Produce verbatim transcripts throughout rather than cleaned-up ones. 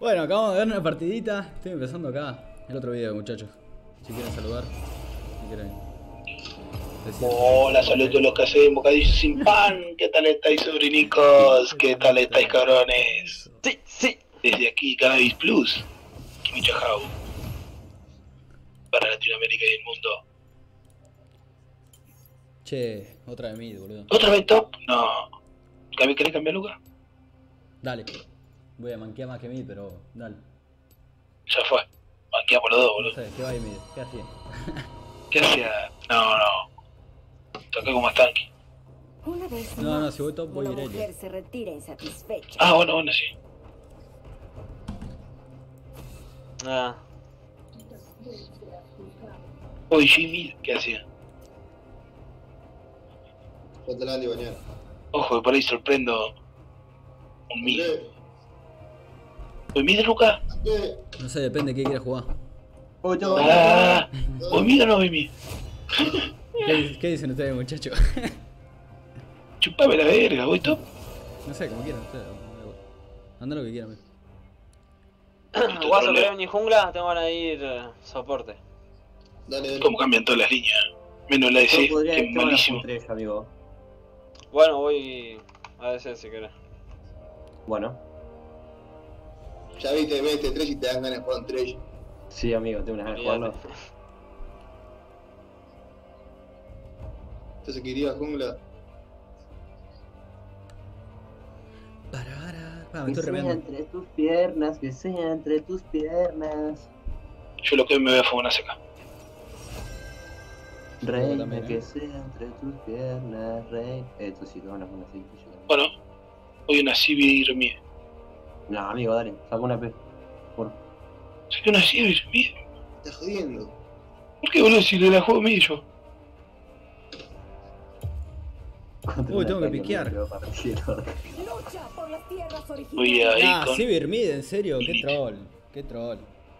Bueno, acabamos de ver una partidita. Estoy empezando acá el otro video, muchachos. Si quieren saludar, si quieren decir. Hola, saludos a los que hacen bocadillos sin pan. ¿Qué tal estáis, sobrinicos? ¿Qué tal estáis, cabrones? Sí, sí. Desde aquí, Cannabis Plus, Kimichahau, para Latinoamérica y el mundo. Che, otra de mí, boludo. ¿Otra vez top? No. ¿Querés cambiar lugar? Dale. Voy a manquear más que mí, pero dale. Ya fue. Manqueamos los dos, No boludo. sé, ¿qué va a ir mid? ¿Qué hacía? ¿Qué hacía? No, no. Toqué como estanque. Una vez No, no, más, si voy top voy una Irelia. mujer se retira insatisfecha. Ah, bueno, bueno, sí. Ah, Uy, Jimmy, ¿qué hacía? Yo te la ando bañar. Ojo, que por ahí sorprendo un mid. ¿Uy, mid, Luca? ¿Qué? No sé, depende de qué quieras jugar. Ah, ¿uy, mid o no, uy, mid? ¿Qué, qué dicen ustedes, muchachos? Chupame la verga, voy top. No sé, como quieran ustedes. Anda lo que quieran. Guaso, ¿querés venir jungla? Tengo ganas de ir eh, soporte. Dale, dale. ¿Cómo cambian todas las líneas? Menos la de C, Yo podría que es tengo una malísimo. tres, amigo. Bueno, voy a decir si querés. Bueno, Ya viste, ves este tres y te dan ganas de jugar un tres. sí, amigo, tengo unas ganas de jugarlo. Olvídate. Entonces, ¿qué iría a jungla? Para, para, me Que estoy sea remeando. entre tus piernas, que sea entre tus piernas. Yo lo que me voy a fumar una seca. Reina, también, ¿eh? que sea entre tus piernas, reina. Esto sí, te van a poner así. Bueno, hoy una C B y remide. No, amigo, dale, saca una P. Por... Saqué una C B y remide. Estás jodiendo. ¿Por qué, boludo, si le la juego mid yo? contra Uy, un tengo que ataque, piquear. amigo, para cielo. Lucha por las tierras Voy originales. ahí Ah, con... Sivir mid, en serio, qué troll. Qué troll.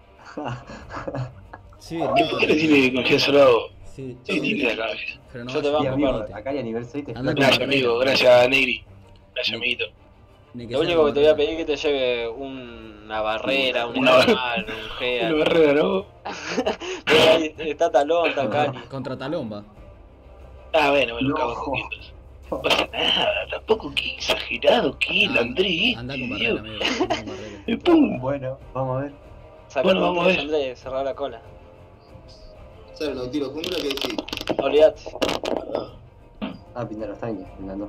Sivir ¿Qué mid. por qué le tiene confianza al lado? Sí, Sí, tiene la cabeza. pero no Yo te vayas Sí, banco, con amigo, Mite. acá y a nivel seis te Anda explota. con Gracias, barrera. amigo. Gracias, Negri. Gracias, amiguito. Ni que Lo sea único con que te voy a barrera. pedir es que te lleve una barrera, un Una- escamal, un Una Gear. barrera, ¿no? Pero ahí está Talón, está Contra, Cali. contra Talomba. Ah, bueno, me lo No. cago en coquitos. No pasa nada, tampoco que exagerado que el Andrés. Anda con tío. barrera, amigo. Anda con barrera. Me pongo. Bueno, vamos a ver. Sacate Bueno, un vamos a tres, ver. Andrés, cerrar la cola. ¿Sabes un tiro jungla? ¿Qué decís? Olvídate. Ah, pintar los tanques, me encantó.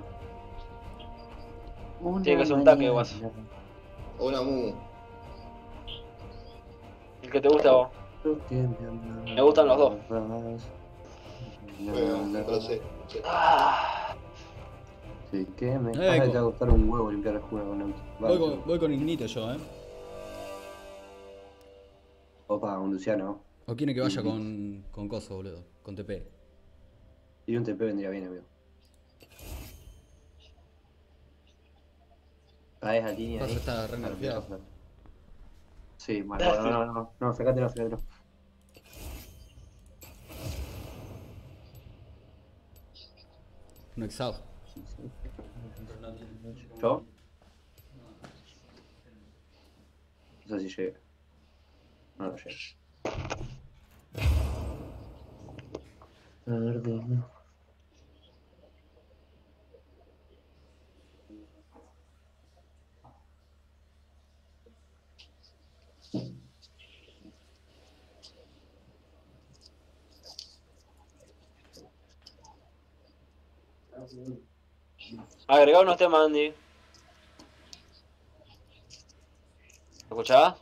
Tiene que ser un taque, guaso. O una mu. El que te gusta a vos. Me gustan los dos. Bueno, no lo sé. no sé. Ah, Sí, que me Eh, pasa que con- te va a costar un huevo limpiar la jungla con Nauti. Voy con, voy con Ignito yo, eh. Opa, un Luciano. O quiere que vaya con, con Coso, boludo. Con T P. Y un T P vendría bien, amigo. A esa línea Coso ahí. está re nerfeado. Sí, mal. No, no, no, no, no, sacátelo, sacátelo. Un exhaust. ¿Yo? No sé si llega. No, no llega. Tarde. agregá unos temas, Andy. ¿Me escuchabas?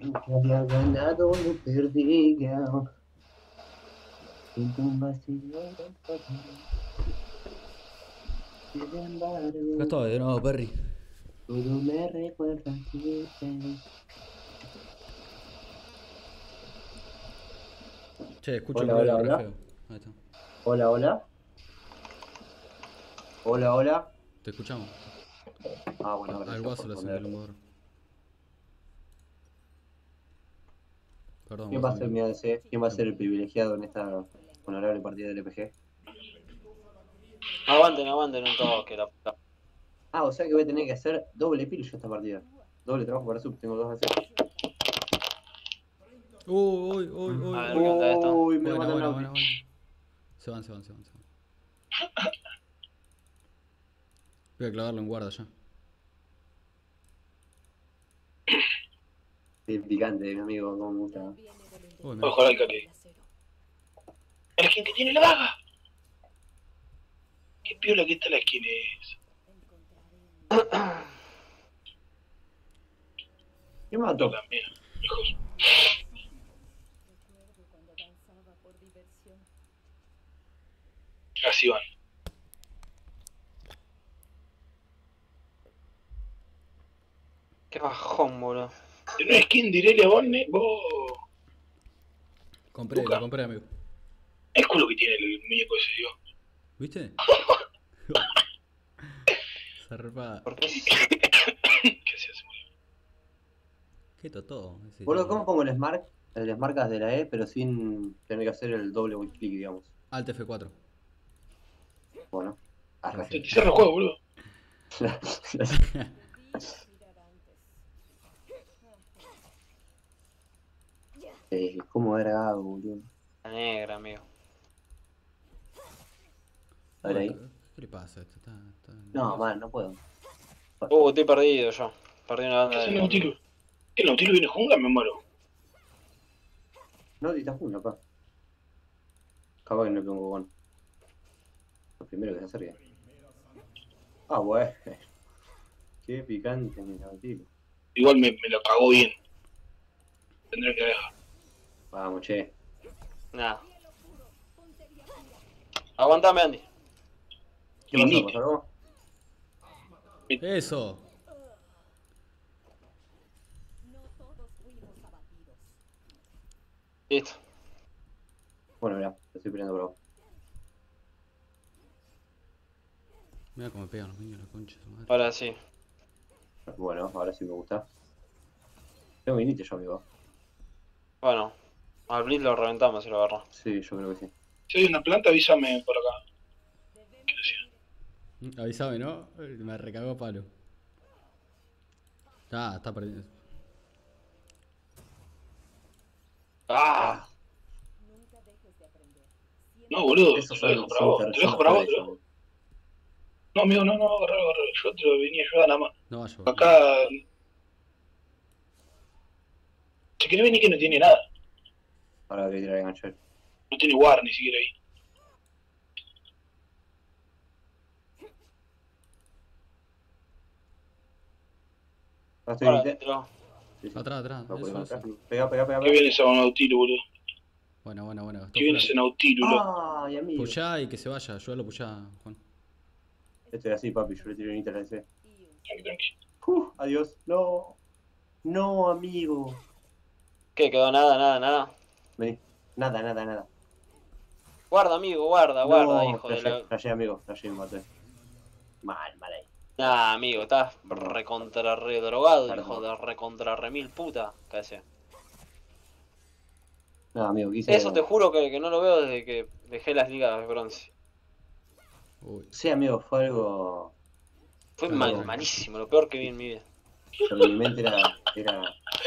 Que había ganado lo perdía. Siento un vacío dentro de mí. Sin embargo, Acá estoy de nuevo, Perry. todo me recuerda a ti. Che, escucho Hola, un ruido hola, re hola. feo. Ahí está. Hola, hola. Hola, hola. Te escuchamos. Ah, bueno, Al gracias guaso por le hacen el poner. humor. Perdón, ¿Quién vos va a ser mi amigo. A D C? ¿Quién va a ser el privilegiado en esta honorable partida del L P G? Aguanten, aguanten un toque, la puta. Ah, o sea que voy a tener que hacer doble pill yo esta partida. Doble trabajo para sub, tengo dos A D C. Uy, uy, uy, uy, A ver, ¿qué uy. onda esto? Uy, me lo Buena, matan buena, Nauti. buena, buena. Se van, se van, se van, se van. Voy a clavarlo en guarda ya. Sí, picante, mi amigo, como me gusta. Uy, me... Ojalá el Cali. El skin que tiene la daga. Qué piola que está la skin es. ¿Qué mató? Yo también, lejos. Así van. Qué bajón, boludo. ¿Tiene una skin de Irelia Bonne? Vos. Compré, Luca. lo compré, amigo. El culo que tiene el muñeco ese, digo. ¿Viste? Zarpada. ¿Por qué? ¿Qué se hace? Qué totó. ese Boludo, tipo. ¿cómo pongo el smart? El marcas de la E, pero sin tener que hacer el doble clic, digamos. Alt F cuatro. Bueno. Arre. Se te cierra el juego, boludo. eh, ¿Cómo era Gago, boludo? La negra, amigo. A ver ahí. ¿Qué le pasa a esto? Está, está... No, man, no puedo. Uh, estoy perdido yo. Perdí una ¿Qué banda hace el de... Nautilus? ¿Qué el Nautilus viene jungla? Me muero. No, está junto, papá. Capaz que no pongo con. Lo primero que se acerca. Ah, bueno. Qué picante mi Nautilus. Igual me, me lo cagó bien. Tendré que dejar. Vamos, che. Nada. Aguantame, Andy. ¿Qué pasó? Vinite. ¿Pasó algo? Eso. Listo. Bueno, mirá, te estoy peleando por vos. Mira cómo me pegan los niños, la concha de su madre. Ahora sí. Bueno, ahora sí me gusta. Tengo vinite yo, amigo. Bueno. Al Blitz lo reventamos si lo agarra. Sí, yo creo que sí. Si hay una planta, avísame por acá. ¿Qué decía? Avísame, ¿no? Me recagó a palo. Ah, está perdiendo. ¡Ah! No, boludo, Esos te lo son, dejo para son, vos. ter- Te lo son dejo para vos, mejores, te lo dejo. No, amigo, no, no, agarralo, agarralo. Yo te lo venía a ayudar nada más. No vaya. Acá. Si querés venir que no tiene nada. Ahora voy a tirar el gancho. No tiene war ni siquiera ahí. Ahora estoy Ahora, vinite. entró. Sí, sí. Atrás, atrás. No, Eso, por eso. acá. Pega, pega, pega, ¿Qué pega. viene ese Nautilus, boludo? Buena, buena, buena. ¿Qué viene ese Nautilus, loco? Ay, amigo. Pushá y que se vaya. Ayúdalo, pushá, Juan. Estoy así, papi. Yo le tiro vinite a la D C. Tranqui, tranqui. Uh, adiós. No. No, amigo. ¿Qué? ¿Quedó nada, nada, nada? Vení. Nada, nada, nada. Guarda, amigo, guarda, guarda, hijo de flashé, la... flashé, amigo. Flashé, me maté. Mal, mal ahí. Nah, amigo, estás recontra re drogado, Perdón. hijo de recontra re mil puta. Cállate. No, amigo, quise... Eso te juro que, que no lo veo desde que dejé las ligas de bronce. Uy. Sí, amigo, fue algo... Fue No. mal, malísimo, lo peor que vi en mi vida. Pero mi mente era... era...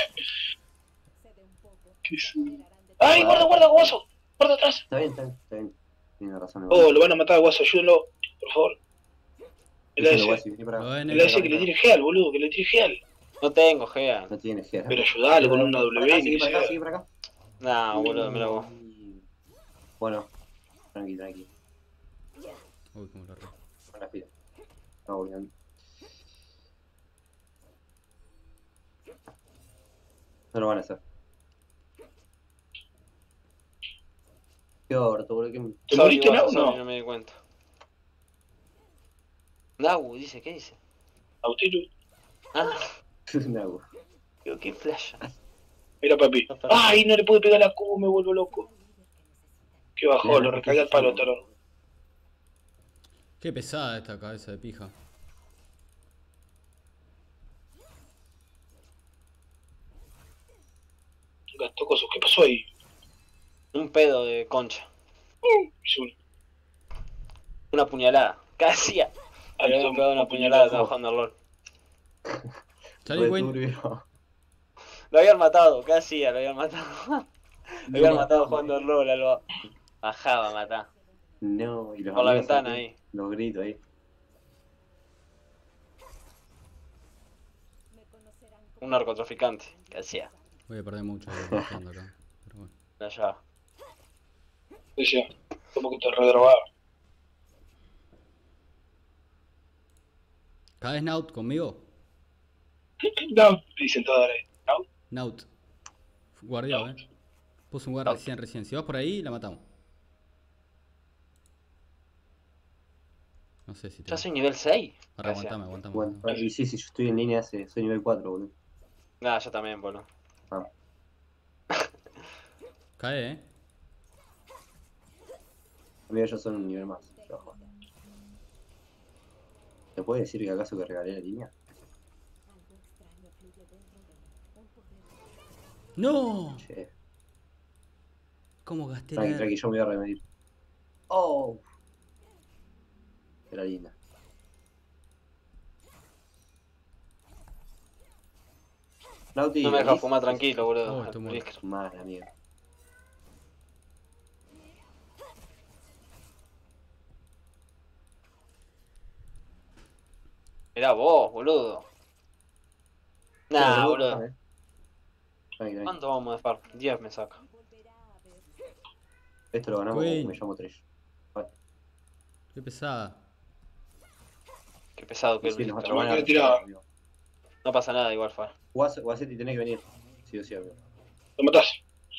¿Qué es? ¡Ay, guarda, guarda, guaso! ¡Guarda atrás! Está bien, está bien, está bien. Tiene razón, amigo. Oh, lo van a matar a guaso, ayúdenlo, por favor. El Díselo, A D C. Guasi, vení para acá. Bueno, El A D C que le tire Geal, boludo, que le tire Geal. No tengo, Gea. No tiene G. Pero ayudale con una Para acá, W, sigue ni para acá, sea. sigue para acá. Nah, boludo, mira vos. Bueno, tranqui, tranqui. Uy, cómo lo re. Con la pila. Estamos volviendo. No lo van a hacer. Qué orto, boludo. ¿Qué... ¿Te Sorry, moriste, guaso, no? sorry, No. no me di cuenta. Dagu, dice, ¿qué dice? Autilu. Ah, Nagu. digo, qué flash. Mira, papi. Ay, no le pude pegar la Q, me vuelvo loco. Qué bajó, lo recargué al palo, tarón. Qué pesada esta cabeza de pija. Gastó cosas. ¿Qué pasó ahí? Un pedo de concha. Uh, hizo un... Una puñalada. Casi. Ah, Le habían hizo pegado una un puñalada, puñalada. estaba jugando al LOL. Salí, Re güey. turbio. Lo habían matado, casi lo habían matado. Lo habían No. matado jugando al LOL, algo. Bajaba a matar. No, y los Por la amigos ventana aquí, ahí. Los gritos ahí. Un narcotraficante. ¿Qué hacía? Voy a perder mucho buscando acá. Pero bueno. La llave. Decía, como que te redrogaba. ¿Caes Naut conmigo? No, dicen todas ahí. ¿No? Naut. Guardiado, eh. Puse un guard recién, recién. Si vas por ahí, la matamos. No sé si te. Ya soy nivel seis. Ahora ¿Qué hacía? aguantame, aguantame. Bueno, aguantame. y sí, sí, yo estoy en línea hace, soy nivel cuatro, boludo. Nada, yo también, boludo. Ah. Cae, eh. Amigo, ellos son un nivel más. Ojo. ¿Te puede decir que acaso que regalé la línea? ¡No! Che. ¿Cómo gasté Tranqui, la... tranqui, yo me voy a remedir. Oh. Era linda. Nauti, No me deja ¿venís? fumar tranquilo, Oh, boludo. estoy El muerto. Blisker. Mal, amigo. Mirá vos, boludo. Nah, No, boludo. Tranqui, tranqui. ¿Cuánto vamos de farm? diez me saca. Esto lo ganamos Queen. como me llamo Trish. Vale. Qué pesada. Qué pesado que el Sí, nos Blisker. lo van a que tiraba. amigo. No pasa nada, igual fue. Guas- Guasetti, tenés que venir. Sí o sí, amigo. Lo matás.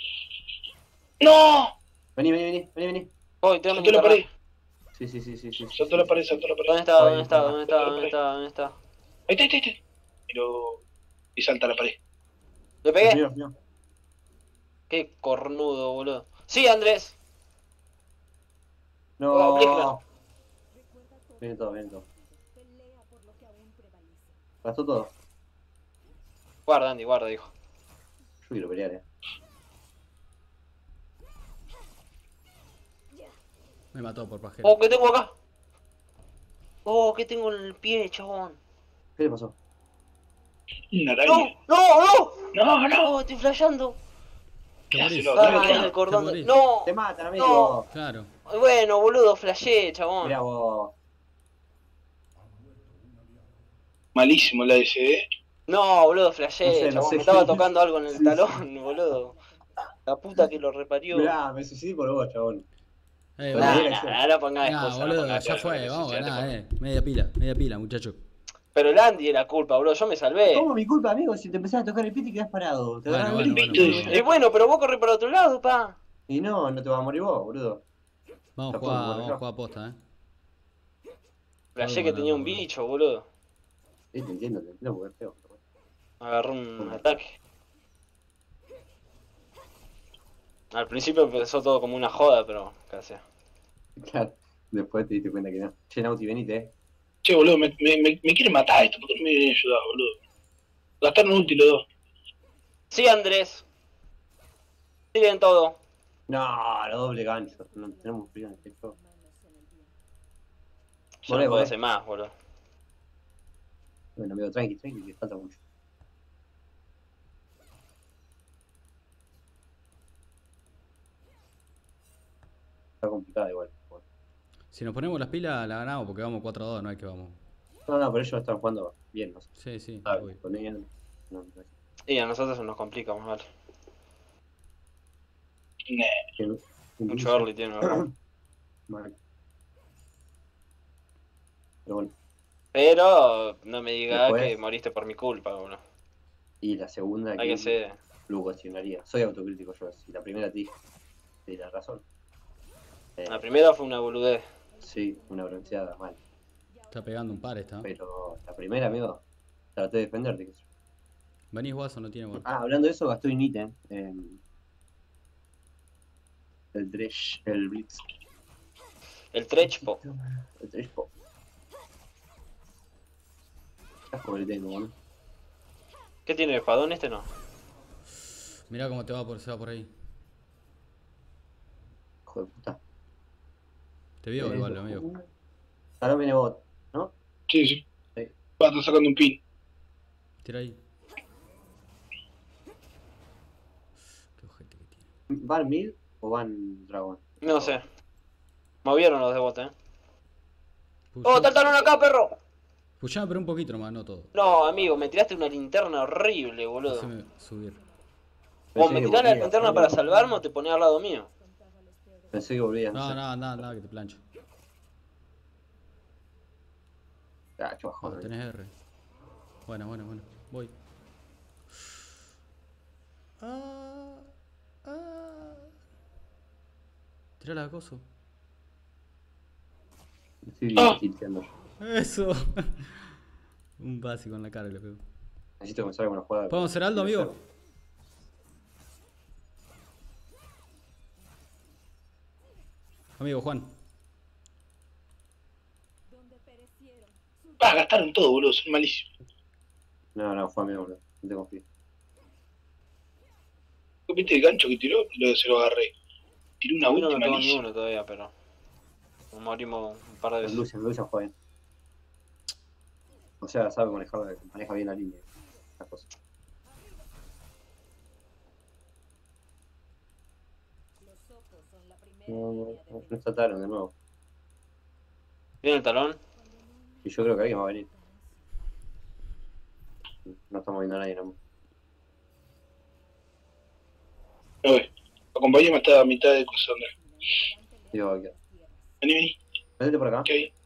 ¡No! Vení, vení, vení, vení, vení. Uy, tengo Saltó la pared. Sí, sí, sí, sí, sí. sí, Saltó sí, la sí. pared, saltó la pared. ¿Dónde está? Ay, ¿Dónde está? no. ¿Dónde está? ¿Dónde está? ¿Dónde está? ¿Dónde está? Ahí está, ahí está, ahí está. Pero... Y salta la pared. ¿Le Es pegué? mío, es mío. Qué cornudo, boludo. Sí, Andrés. No. Oh, Blisker. Viene todo, viene todo. Gastó todo. Guarda, Andy, guarda, dijo. Yo quiero pelear, eh. Me mató por pajero. Oh, ¿qué tengo acá? Oh, ¿qué tengo en el pie, chabón? ¿Qué le pasó? Una ¡No! araña. ¡No! ¡No! No, no. ¡No! Estoy flasheando. Te ¿Qué morís. hace, loco? Ah, no, en no. el cordón. Te de- morís. ¡No! Te matan, amigo. Claro. Bueno, boludo, flashé, chabón. Mirá vos. Malísimo la S, eh. No, boludo, flashé, No sé, no chabón. sé Me estaba qué- tocando algo en el Sí, talón, boludo. La puta que lo reparió. Mirá, me suicidé por vos, chabón. Eh, Bueno, Nah, bien, bueno. nah, acción. nah, no pongas Nah, excusa, no boludo, pongas ya excusa, fue, que vamos a suicidaste ganar, por- eh. Media pila, media pila, muchacho. Pero el Andy era culpa, boludo, yo me salvé. ¿Cómo mi culpa, amigo? Si te empezás a tocar el pito y quedás parado. Te Bueno, agarran bueno, el bueno, pito y- bueno, Y bueno, pero vos corrí para otro lado, pa. Y no, no te vas a morir vos, boludo. Vamos a Tampoco, jugar, bueno, vamos yo. a jugar posta, eh. Flashé Todo que ganado, tenía un boludo. bicho, boludo. Sí, te entiendo, te entiendo porque es feo. pero bueno. Agarró un ataque. Al principio empezó todo como una joda, pero casi. Claro, después te diste cuenta que no. Che, Nauti, venite, eh. Che, boludo, me, me, me, me quieren matar esto. ¿Por qué no me vienen a ayudar, boludo? Gastaron ulti los dos. Sí, Andrés. Siguen todo. No, la doble gancho. No tenemos frío en este juego. Ya Volé, no puedo volé. hacer más, boludo. Bueno, amigo, tranqui, tranqui, que falta mucho. Está complicado igual. Si nos ponemos las pilas, la ganamos porque vamos cuatro a dos, no hay que vamos. No, no, pero ellos están jugando bien, no sé. Sí, sí, ¿Sabes? obvio. Con ellos no, no, no. Y a nosotros se nos complica más, vale. Nah. Que- Mucho early tiene, ¿verdad? Mal. Pero bueno, Pero no me digas Después- que moriste por mi culpa, boludo. y la segunda Hay que ser. lo cuestionaría. Soy autocrítico yo, si la primera te dije, te di la razón. Eh, La primera fue una boludez. sí, una bronceada mal. Está pegando un par esta. Pero la primera, amigo, traté de defenderte. qué sé yo. Venís Guaso, no tiene bueno. Ah, hablando de eso, gastó un ítem. Eh, el Dresh, el Blitz. El Trechpo. El Dresh Pop. Qué asco que le tengo, ¿no? ¿Qué tiene el espadón este? No. Mirá cómo te va por, se va por ahí. Hijo de puta. Te vio igual, amigo. Ahora viene bot, ¿no? Sí, sí. Sí. Va, está sacando un pin. Tira ahí. Qué ojete que tiene. ¿Van mid o van dragón? No sé. Movieron los de bot, eh. ¡Oh, Pushá- está el talón acá, perro! Pushá, pero un poquito nomás, no todo. No, amigo, me tiraste una linterna horrible, boludo. Haceme subir. O me que tirás la volvía. linterna para salvarme o te ponés al lado mío. Pensé que volvías. No, sé. no, no, no, que te plancho. Ah, qué bajón. Oh, tenés R. Bueno, bueno, bueno. Voy. Ah, ah. Tira la acoso. Estoy Ah. tilteando yo. Eso. Un básico en la cara le pego. Necesito comenzar con una jugada. ¿Podemos hacer algo, amigo? Amigo Juan. Ah, gastaron todo, boludo, son malísimos. No, no, fue amigo, boludo. No te confío. ¿Viste el gancho que tiró? Lo, se lo agarré. Tiró una A mí no ulti me pegó ni malísima. uno todavía, pero... Morimos un par de Los veces. Lucian, Lucian juega bien. O sea, sabe manejar, maneja bien la línea. Las cosas. No, no, no, no está Talon de nuevo. ¿Viene el talón? Y yo creo que alguien va a venir. No estamos viendo a nadie, no. No, ve. Acompáñame hasta la mitad de cosas, Andrés. Digo, aquí. Vení, vení. Métete por acá. ¿Qué hay?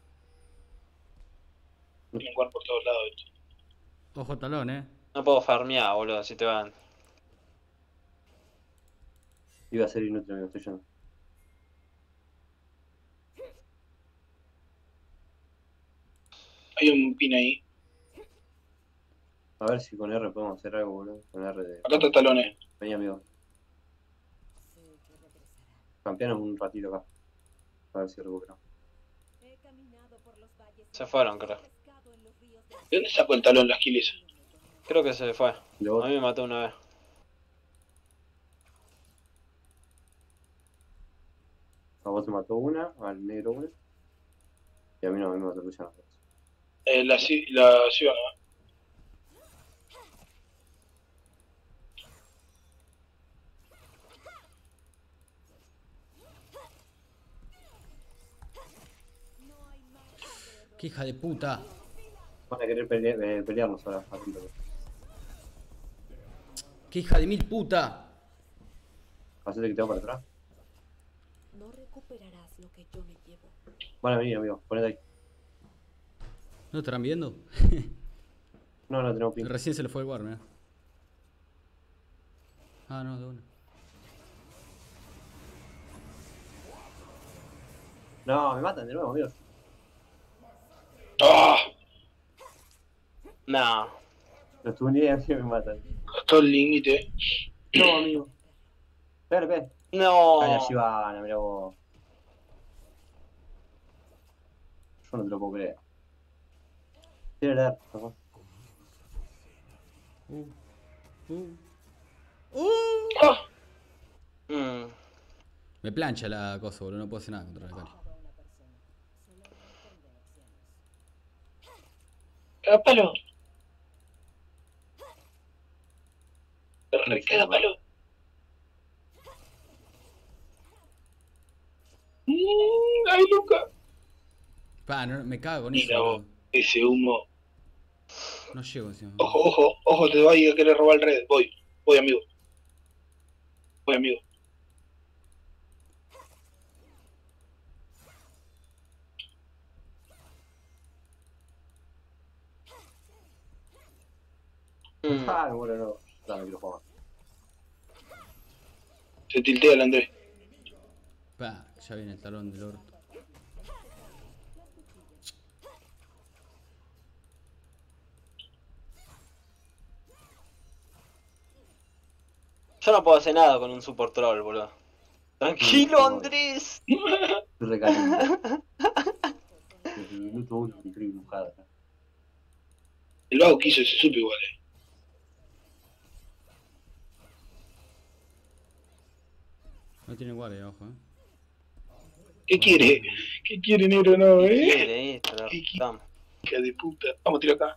Tienen jugar por todos lados. ¿viste? Ojo talón, eh. No puedo farmear, boludo, si te van. Iba a ser inútil, amigo, estoy yendo. Hay un pin ahí. A ver si con R podemos hacer algo, boludo. Con R de. Acá está talones. Vení, amigo. Campeanos un ratito acá. A ver si recuperamos. Se fueron, creo. ¿De dónde sacó el talón las kills? Creo que se fue. De A vos. mí me mató una vez. A vos te mató una, al negro una. Y a mí no, a mí me mató Luciano. Eh, la ci- la ciudad, ¿no? Qué hija de puta. Van a querer pelear, eh, pelearnos ahora. Atento. Qué hija de mil puta. Hacete que te va para atrás. No recuperarás lo que yo me llevo. Van a venir, amigo. Ponete ahí. ¿No estarán viendo? No, no tenemos ping. Recién se le fue el guard, mirá. Ah, no, de una. No, me matan de nuevo, amigo. ¡Ah! No. Los tuneé a mí me matan. Gastó el límite. No, amigo. Pégale, pégale. No. Ay, la Shivana, mirá vos. Yo no te lo puedo creer. Tiene la por favor. Uh. Uh. ¡Ah! Mm. Me plancha la cosa, boludo. No puedo hacer nada contra la cara. ¡Caga palo! ¡Caga palo! Mm, ¡Ay, Luca! Pa, no, me cago con eso, Mira vos, boludo. ese humo. No llego encima. Ojo, ojo, ojo, te va a ir a querer robar el red. Voy, voy, amigo. Voy, amigo. Mm. Ah, bueno, no. No, no quiero jugar más. Se tiltea el Andrés. Pa, ya viene el talón del orto. Yo no puedo hacer nada con un support troll, boludo. Tranquilo, Andrés. Estoy recaliente. Desde el minuto uno me entré dibujada. El vago quiso ese supe igual, eh. No tiene guardia abajo, eh. ¿Qué quiere? ¿Qué quiere, negro? No, ¿Qué eh. quiere ahí? Te lo restamos. Hija de puta. Vamos a tirar acá.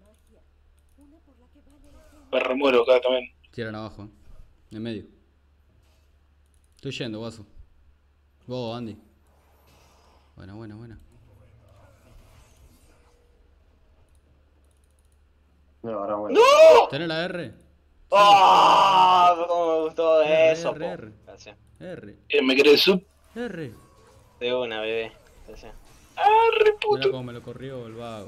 Me remuero acá también. Tiran abajo, eh. En medio. Estoy yendo, guaso. Vos, Andy. Buena, buena, buena. No lo agarramos. ¡No! ¿Tenés la R? ¡Oh! ¿Cómo me gustó R, eso, R, po? R. Gracias. R. Eh, ¿Me querés sub? R. De una, bebé. Gracias. ¡Arre, Mira puto! cómo me lo corrió el vago.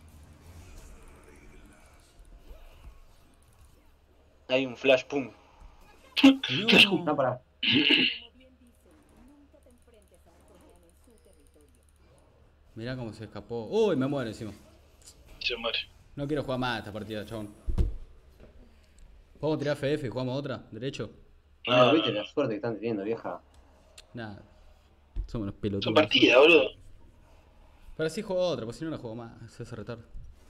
Hay un flash, pum. No. No, pará. Mirá cómo se escapó. Uy, me muero encima. Se muere. No quiero jugar más esta partida, chabón. ¿Podemos tirar F F y jugamos otra? ¿Derecho? No, viste la suerte que están teniendo, vieja. Nada. Somos unos pelotudos. Son partidas, boludo. Pero sí juego otra, pues si no la juego más. Se hace retardo.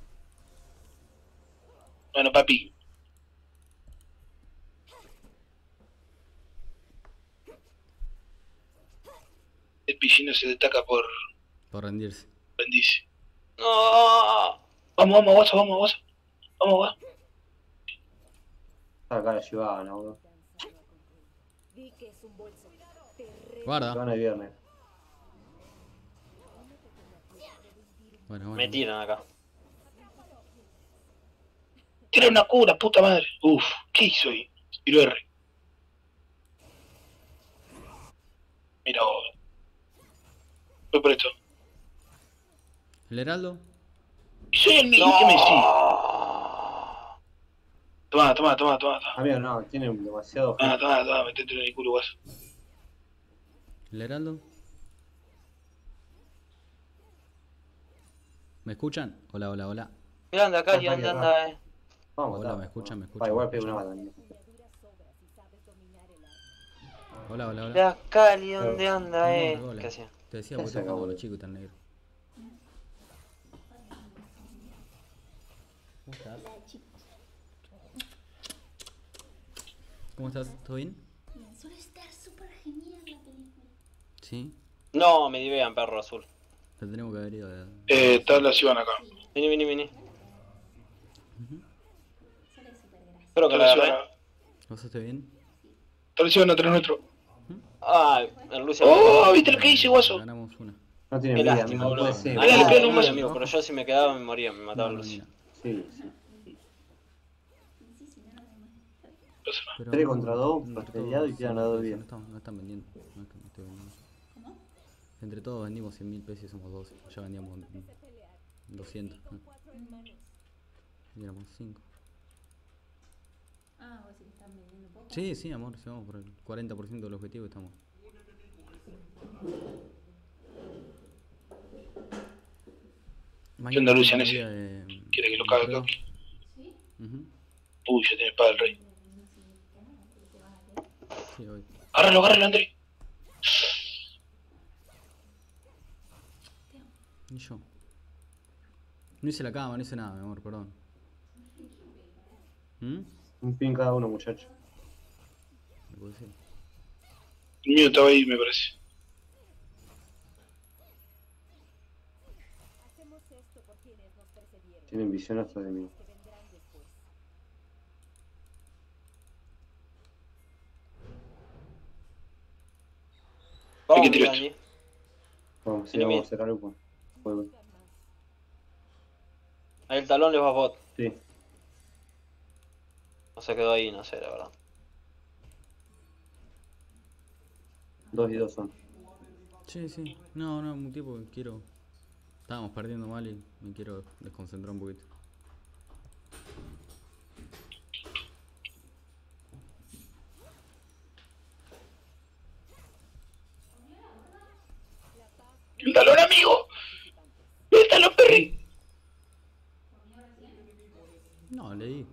Bueno, papi. El pichino se destaca por Por rendirse. rendirse. ¡No! Vamos, vamos, guaso, vamos, guaso. Vamos, guaso. Está acá la Shivana, boludo. Vi que es un bolso. Te re- Guarda. Shivana el viernes. Bueno, bueno. Me tiran acá. Tira una cura, puta madre. Uf, ¿qué hizo ahí? Tiro R. Mira vos. Voy por esto. ¿El Heraldo? Y soy el mismo que me decís. Toma, toma, toma, toma, toma. Amigo, no, tienen demasiado. Toma, toma, toma, metete en el culo, guaso. ¿El Heraldo? ¿Me escuchan? Hola, hola, hola. Mirá, anda acá, Acá, y anda, acá. anda, eh. Vamos, Hola, está. me escuchan, me escuchan. Pa, igual me pego una escuchan. bala. Hola, hola, hola. Mirá, Cali, ¿dónde anda, No, eh? no, hola. ¿Qué hacía? Te decía Ya porque se estoy jugando acabó. con los chicos y tan negro. ¿Cómo estás? ¿Cómo estás? ¿Todo bien? Bien, suele estar súper genial la película. Sí. No, me divean, perro azul. Te tenemos que haber ido de... Eh, está la Iván acá. Vení, vení, vení. Suele súper gracioso. Espero que Está la la agarré. Iván. ¿Vos estás bien? Está la Iván atrás nuestro. Ah, el Lucio. Oh, ¿viste lo que hice, guaso? Ganamos una. No tiene Qué vida, lástima, amigo, no boludo. puede ser. Dale, Ah, pega un sí, vaso. amigo, pero yo si me quedaba me moría, me mataba el No, no, Lucio. mira. Sí, sí. Pasa nada. Pero Tres contra dos, entre fastidiado y todos, quedan cien a dos mil vidas. pesos. No están, no están vendiendo. No, es que no estoy vendiendo. Entre todos vendimos cien mil pesos y somos doce. Ya vendíamos doscientos. ¿no? Y éramos cinco. Ah, vos sí que están vendiendo poco. Sí, sí, amor. Si vamos por el cuarenta por ciento del objetivo estamos. ¿Qué onda, Lucian, es un ese? día de- ¿Quiere que lo de cague prueba. acá? Ujú. Uy, ya tiene espada el rey. Sí, hoy. Agárralo, agárralo, Andrés. Ni yo. No hice la cama, no hice nada, mi amor, perdón. ¿Mm? Un pin cada uno, muchacho. ¿Me puedo decir? El mío estaba ahí, me parece. Hacemos esto por quienes nos precedieron, Tienen visión hasta de mí. que vendrán después. Vamos, ¿Qué tiraste? Andy. Vamos, sí, Viene vamos a bien. hacer algo. Pues. Bueno, Ahí el talón les va a bot. sí. No se quedó ahí, no sé, la verdad. Dos y dos son. Sí, sí. No, no, un tiempo que quiero. Estábamos perdiendo mal y me quiero desconcentrar un poquito. ¡El talón, amigo! ¡El talón, perri! No, leí.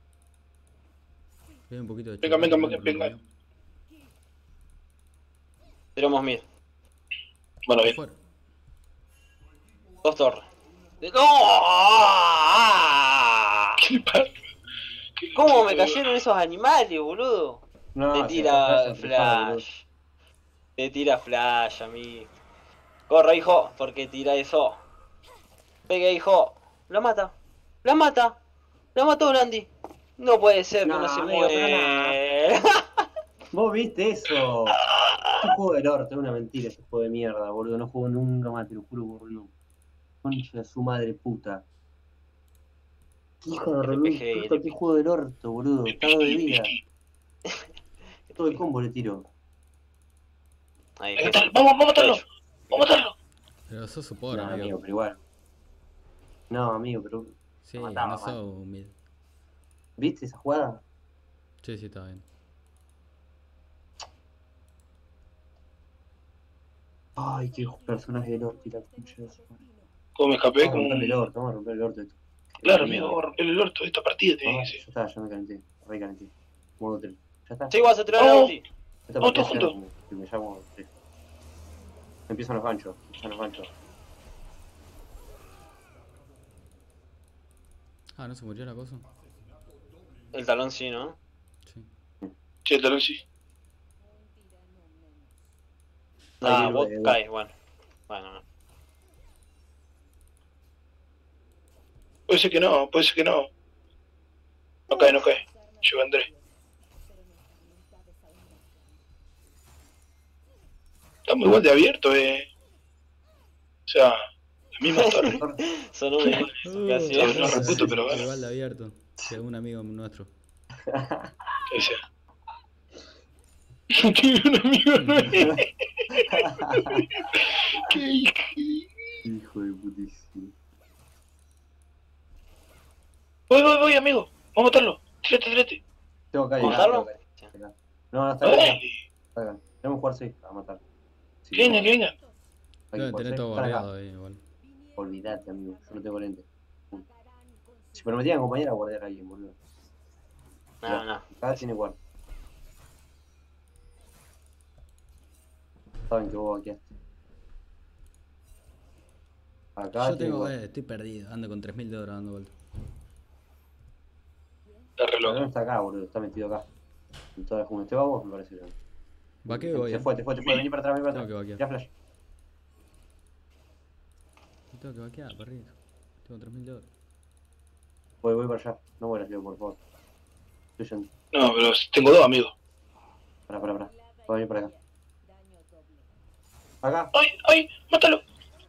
Hay un poquito de Venga, venga, chocolate, venga, ¿no? venga. Tiramos mid. Bueno, bien. Fuera. Dos torres. ¡No! ¿Qué le pasa? ¿Cómo me cayeron esos animales, boludo? No, Te se tira fue, se fue, boludo. flash. Te tira flash a mí. Corre, hijo, porque tira eso. Pegue, hijo. La mata. La mata. La mató Landy. No puede ser que No, no se amigo, pero muere. ¿Vos viste eso? Este juego del orto, es una mentira ese juego de mierda, boludo. No juego nunca más, te lo juro, boludo. Concha de su madre puta. Qué hijo de R P remil, G, puta, qué juego del orto, boludo. Cago de vida. Todo el combo le tiro. Ahí, ¿Qué tal? Vamos, vamos a matarlo. Vamos a matarlo. Pero sos support, No, amigo. amigo, pero igual. No, amigo, pero. Sí, lo mataba, no sos mid. ¿Viste esa jugada? Sí, sí, está bien. Ay, qué personaje del orto y la concha de su madre. ¿Cómo me escapé? Vamos a Como romperle el un... orto, vamos a romper el orto de esto. Claro, amigo, vamos a romper el orto de esta partida, tiene Ah, que ya ser. está, ya me calenté. Re calenté. Modo tres. Ya está. Sí, vas a tirar la Oh. ulti. Esta Vamos partida todos ya juntos. me, que me llamo. Sí. Empiezan los ganchos. Empiezan los ganchos. Ah, ¿no se murió la cosa? El talón sí, ¿no? Sí. Sí, el talón sí. Ah, Ahí, vos eh, caes, bueno. Bueno, no. Puede ser que no, puede ser que no. No cae, no cae. Yo Andrés. Estamos igual de abierto, eh. O sea, la misma torre. Sonó bien. Uh, Casi. no, no, reputo, pero bueno. Igual de abierto. Que un amigo nuestro. ¿Qué sea? Tiene un amigo nuevo. ¿Qué hijo? Hijo de putísimo. Voy, voy, voy, amigo. Vamos a matarlo. Tírate, tírate. Tengo acá ¿Vamos a llegar, matarlo? tengo acá llegar. No, no, está acá. Dale. Está acá. Tenemos que jugar seis a matar. Sí, Que venga, que venga. hay que Deben jugar tener seis. todo Están acá. guardado ahí, igual. Olvídate, amigo. Yo no tengo lente. Si me lo metían compañera, guardar a alguien, boludo. No, no. Acá tiene guarda. Saben que vos aquí. Acá Yo tiene tengo, guarda. eh, estoy perdido. Ando con tres mil de oro dando vueltas. Está re El loco. dragón está acá, boludo. Está metido acá. En toda la jungla. ¿Te va vos? Me parece bien. ¿Va qué Se, voy? se eh? fue, te fue, te fue. Vení para atrás, vení para Tengo atrás. que vaquear. Ya flash. Tengo que vaquear, perrito. Tengo tres mil de oro. Voy, voy para allá. No mueras, Leo, por favor. Estoy yendo. No, pero tengo dos amigos. Pará, pará, pará. Voy a venir para acá. Acá. ¡Ay, ay! ¡Mátalo!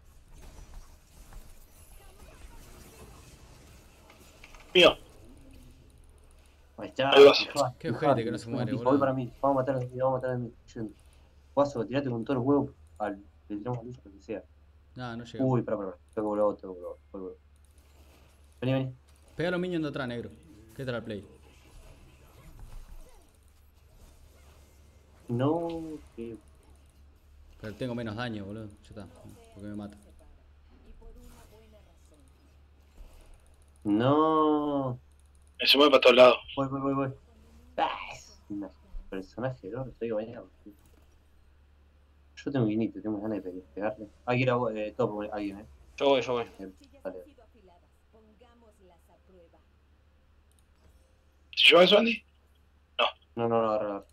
Mío. Ahí está. Ahí vas. Fijate, Qué fijate, ojete que no se fijate. muere, Voy boludo. para mí. Vamos a matar a vamos a matar a mí. Yendo. Guaso, tirate con todos los huevos. Al, le tiramos luz o lo que sea. Nah, no llega. Uy, pará, pará. pará. Tengo que volver a otro, tengo que volver a otro, volver a otro. Vení, vení. Pega a los minions de atrás, negro. ¿Qué tal el play? No, que. Pero tengo menos daño, boludo. Ya está. Porque me mata. No. Me se mueve para todos lados. Voy, voy, voy, voy. Ah, es un personaje, ¿no? Estoy bañado. Yo tengo guinito, tengo ganas de pe- pegarle. Hay que ir a eh, top, alguien, eh. Yo voy, yo voy. Eh, Dale. ¿Se lleva eso, Andy? No, no, no, agarra, agarra.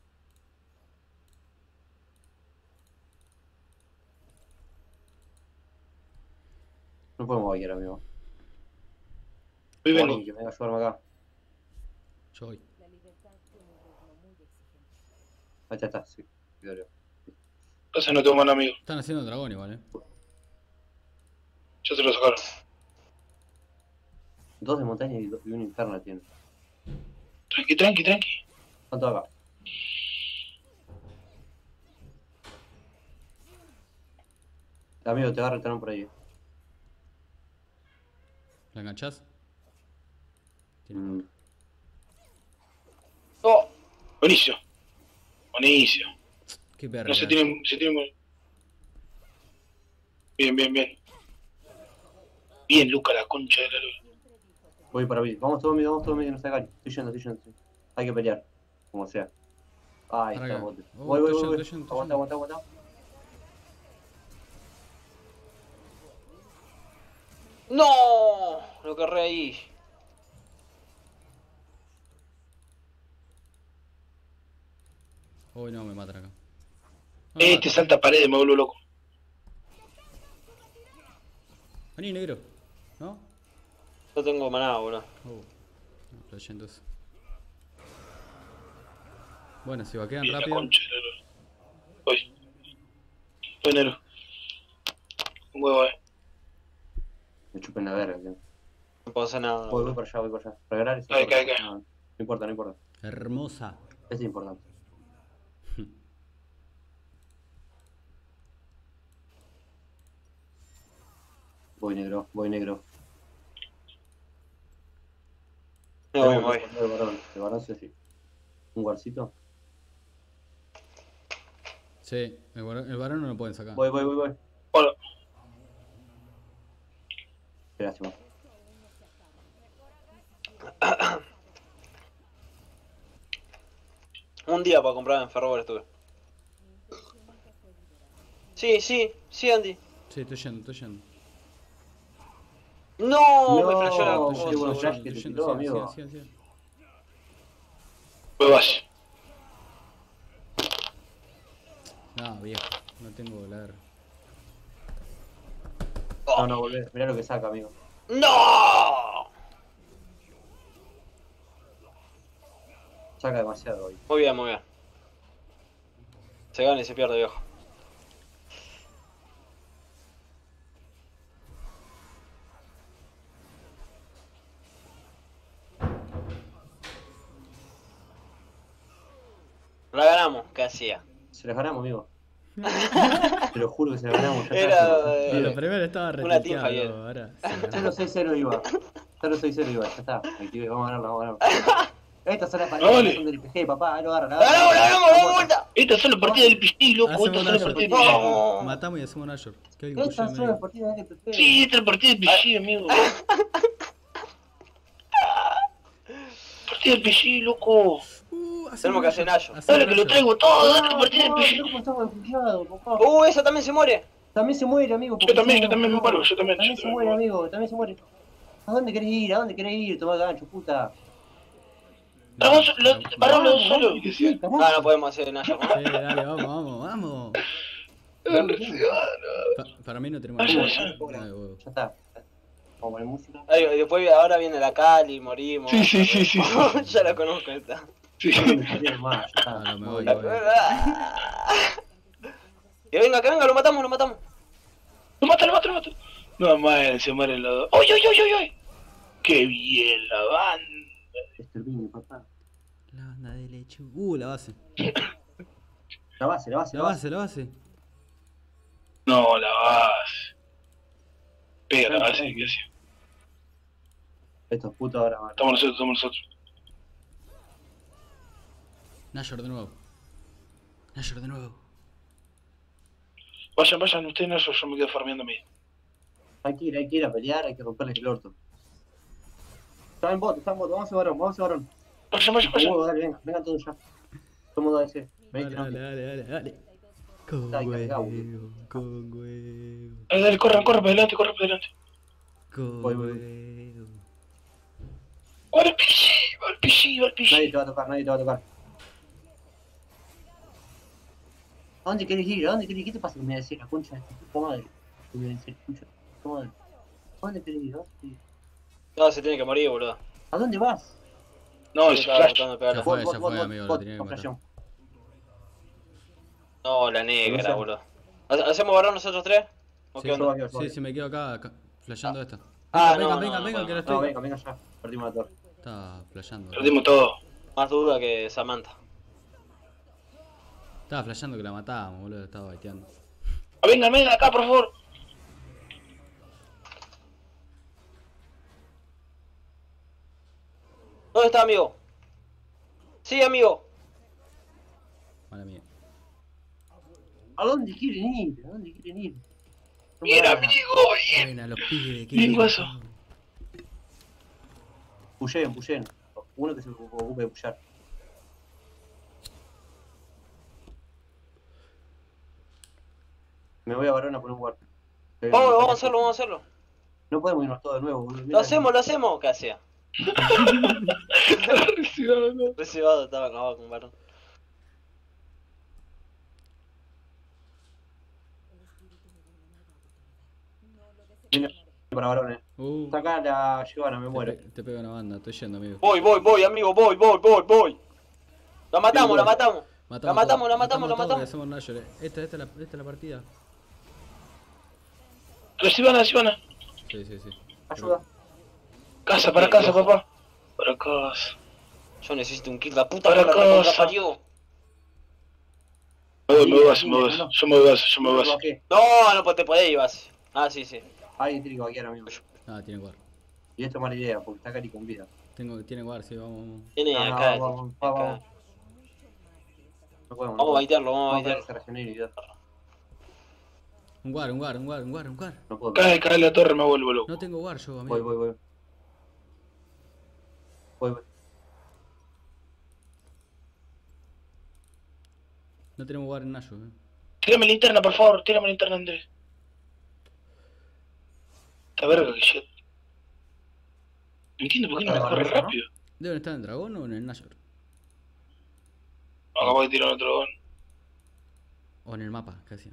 No podemos bailar, amigo. Hoy vengo. Alguien que venga a ayudarme acá. Yo voy. Ahí está, está, sí. Cuidado. Entonces no tengo más amigos. Están haciendo dragón igual, eh. Ya se lo sacaron. Dos de montaña y, do- y una interna tiene. Tranqui, tranqui, tranqui. ¿Cuánto acá? Amigo, te agarra el talón por ahí. eh. ¿La enganchás? Tiene- Mm. ¡Oh! Buenísimo. Buenísimo. Qué perra. No se tiene, se tiene. Bien, bien, bien. Bien, Luca, la concha de la luz. Voy para mí. Vamos todos, vamos todos, no se hagan. Estoy yendo, estoy yendo. estoy- Hay que pelear. Como sea. Ahí Para está, acá. bote. Oh, Voy, voy, estoy voy. yendo, estoy yendo, Aguanta, estoy aguanta, aguanta. ¡No! Lo querré ahí. Uy, no, me matan acá. No me Este matan. salta paredes, me vuelvo loco. Vení, negro. ¿No? No tengo maná, boludo. Oh. No, flasheé entonces. Bueno, si vaquean Bien, la rápido. concha de la luz. Voy. Voy, negro. Un huevo, eh. Me chupen la verga, tío. No puedo hacer nada. Voy, boludo. voy para allá, voy para allá. Regalar es Cae, importante. cae, cae. No, no importa, no importa. Hermosa. Es importante. Voy negro, voy negro. Me voy, me voy. El varón, el varón sí o sí. Un guarcito. Sí, el varón, el varón no lo pueden sacar. Voy, voy, voy, voy. Bueno, Qué lástima. Un día para comprar en Ferrover estuve. Sí, sí, sí, Andy. Sí, estoy yendo, estoy yendo. No, No, me flasheó la qué cosa, buen boludo. flash que te tiró, amigo. Sigan, sigan, sigan. huevas. No, viejo, no tengo volar. No, no, volvé. Mirá lo que saca, amigo. ¡No! Saca demasiado hoy. Muy bien, muy bien. Se gana y se pierde, viejo. La ganamos, ¿qué hacía? Se las ganamos, amigo. Te lo juro que se las ganamos. Ya Era, está. eh, Sí, lo primero estaba una team retilteado, Javier. ahora. cero seis cero iba. cero seis cero iba, ya está. Activé, vamos a ganarlo, vamos a ganarlo. Estas son las paredes Dale. que son del I P G, papá. Ahí lo agarra. ¡La ganamos, la ganamos, la vuelta! Estas son las partidas del P C, loco. Hacemos Estas son las Nashor. partidas del P C. ¡Vamos! Matamos y hacemos Nashor. Que alguien Estas pushea son las medio. partidas del I P G. Sí, esta es la partida del P C, amigo. Partida del P C, loco. Uh, hacemos Tenemos que hacer Nashor. Hacemos Dale que lo Nashor. traigo todo, dale la partida del No, P C. no, cómo estamos desconfiados, papá. ¡Uh, esa también se muere! También se muere, amigo. Yo también, yo porque también me somos- muero, yo también. También yo se también muere, me muero. amigo. También se muere. ¿A dónde querés ir? ¿A dónde querés ir? Toma gancho, puta. No, Vamos, lo- no, pará los Vamos, solo. vamos, que sí, sí. carajo. Ah, no podemos hacer Nashor, ¿no? Sí, dale, vamos, vamos, vamos. Pa- para mí no tenemos Vaya, nada. vaya. Ay, huevo. Ya está. Vamos a poner música. Ay, y después ahora viene la Cali, morimos. Sí, sí, sí, sí. Ya la conozco esta. Sí. No me salieron más, ya está. Ah, no, me voy, Voy. me voy. Que venga, que venga, lo matamos, lo matamos. Lo mata, lo mata, lo mata. No, mueren, se mueren los dos. ¡Uy, uy, uy, uy, uy! ¡Qué bien la banda! Exterminio, papá. La banda de leche. Uh, la base. La base, la base, La base, la base. No, la base. Pega la base, ¿qué hacía? Estos putos ahora van. Estamos nosotros, estamos nosotros. Nashor de nuevo. Nashor de nuevo. Vayan, vayan, ustedes no, yo, yo me quedo farmeando a mí. Hay que ir, hay que ir a pelear, hay que romperles el orto. Está en bot, está en bot, vamos a varón, vamos a varón. Vayan, vayan, vayan. Huevo, dale, venga, vengan todos ya. Somos dos ese. Dale, Vení, dale, no, dale, dale, dale. Con Dale, cargá, huevo, con huevo, Dale, dale, corran, corran para adelante, corran para adelante. con Voy, voy. huevo. ¡Va al P C! ¡Va al P C! ¡Va al P nadie C! te va a tocar, nadie te va a tocar. ¿A dónde querés ir? ¿A dónde querés ir? ¿Qué te pasa? Me decís la concha de tu puta madre. Me decís, concha de tu puta madre. ¿A dónde querés ir? ¿A dónde querés ir? No, se tiene que morir, boludo. ¿A dónde vas? No, Sí, es estaba flash. tratando de pegarle. Ya fue, Bot, ya bot, fue, bot, amigo, lo bot, tenía que bot, matar. flasheo. No, la negra, Cruzan. boludo. ¿Ha- ¿Hacemos varón nosotros tres? ¿O Sí, qué Yo onda? voy, yo Sí, voy. sí, me quedo acá, acá flasheando esta. Ah, Venga, no, venga, no, venga, no que la No, estoy. venga, venga ya. Perdimos la torre. Estaba flasheando. Perdimos todo. Más duda que Samantha. Estaba flasheando que la matábamos, boludo, estaba baiteando. Ah, vengan, vengan acá, por favor. ¿Dónde está, amigo? Sí, amigo. Mala mía. ¿A dónde quieren ir? ¿A dónde quieren ir? Bien, Pará. amigo, bien. Buena, los pibes. qué Bien, bien. guaso. Pushen, pushen. Uno que se ocupe de pushar. Me voy a varón a poner un guard. Vamos, vamos a hacerlo, vamos a hacerlo. No podemos irnos todos de nuevo, boludo. Lo Mira, hacemos, lo hacemos. ¿Qué hacía? Recibado, estaba acabado con varón. Viene para varones. Uh, Saca la Giovanna, me te, muero. pe- te pega una banda, estoy yendo, amigo. Voy, voy, voy, amigo, voy, voy, voy, voy. La matamos, la matamos. La matamos, la matamos, la todo, matamos. hacemos Nashor, eh. Esta, esta, es la, esta es la partida. Reciban, reciban. Sí, sí, sí. Ayuda. Casa, para casa, papá. Para casa. Yo necesito un kill, la puta Para que la recontra casa. parió. Me voy, me voy, me voy. Yo me voy, yo me voy. ¿Qué? No, no pues te podés ir, vas. Ah, sí, sí. Alguien tiene que vaquear, amigo. Ah, tiene guard. Y esto es mala idea, porque está cari con vida. Tengo, tiene guard, sí, vamos, vamos. Tiene Ah, acá. vamos, vamos, acá. vamos. No podemos. Vamos a baitearlo, vamos a Vamos a baitearlo. que se regenere, idiota. Un guard, un guard, un guard, un guard, un guard. No puedo. Cae, cae la torre, me vuelvo loco. No tengo guard yo, amigo. Voy, voy, voy. Voy, voy. No tenemos guard en Nayo, eh. Tírame linterna, por favor, tírame linterna, Andrés. Esta verga que shit. No entiendo por qué no me corre rápido. ¿Deben estar en el dragón o en el Nashor? Acabo de tirar otro dragón. O en el mapa, casi.